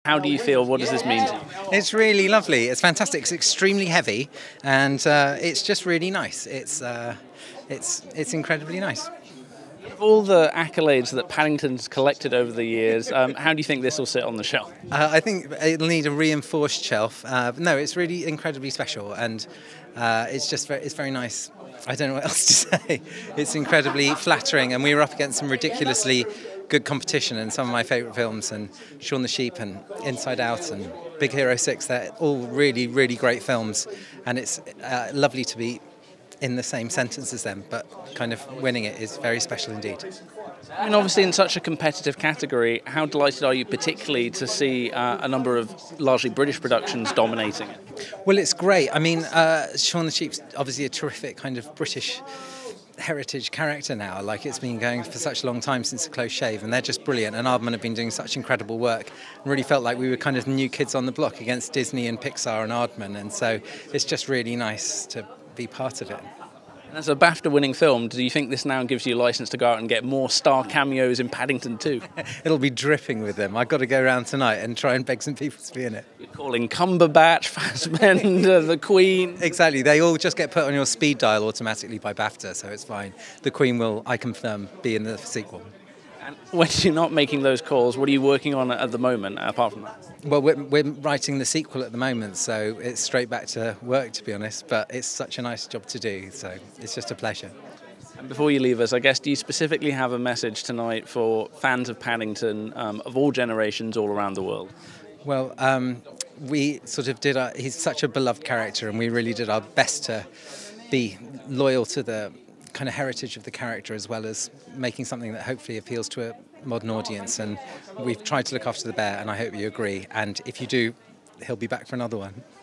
How do you feel? What does this mean to you? It's really lovely. It's fantastic. It's extremely heavy, and it's just really nice. It's incredibly nice. Of all the accolades that Paddington's collected over the years, how do you think this will sit on the shelf? I think it'll need a reinforced shelf. No, it's really incredibly special, and it's very nice. I don't know what else to say. It's incredibly flattering, and we were up against some ridiculously good competition, and some of my favourite films, and Shaun the Sheep and Inside Out and Big Hero 6. They're all really, really great films, and it's lovely to be in the same sentence as them, but kind of winning it is very special indeed. I mean, obviously in such a competitive category, how delighted are you particularly to see a number of largely British productions dominating it? Well, it's great. I mean, Shaun the Sheep's obviously a terrific kind of British heritage character now. Like, it's been going for such a long time since The Close Shave, and they're just brilliant. And Aardman have been doing such incredible work. And really felt like we were kind of new kids on the block against Disney and Pixar and Aardman. And so it's just really nice to be part of it. And as a BAFTA-winning film, do you think this now gives you a license to go out and get more star cameos in Paddington too? It'll be dripping with them. I've got to go around tonight and try and beg some people to be in it. You're calling Cumberbatch, Fassbender, the Queen. Exactly. They all just get put on your speed dial automatically by BAFTA, so it's fine. The Queen will, I confirm, be in the sequel. And when you're not making those calls, what are you working on at the moment, apart from that? Well, we're writing the sequel at the moment, so it's straight back to work, to be honest, but it's such a nice job to do, so it's just a pleasure. And before you leave us, I guess, do you specifically have a message tonight for fans of Paddington of all generations all around the world? Well, we sort of he's such a beloved character, and we really did our best to be loyal to the kind of heritage of the character, as well as making something that hopefully appeals to a modern audience. And we've tried to look after the bear, and I hope you agree. And if you do, he'll be back for another one.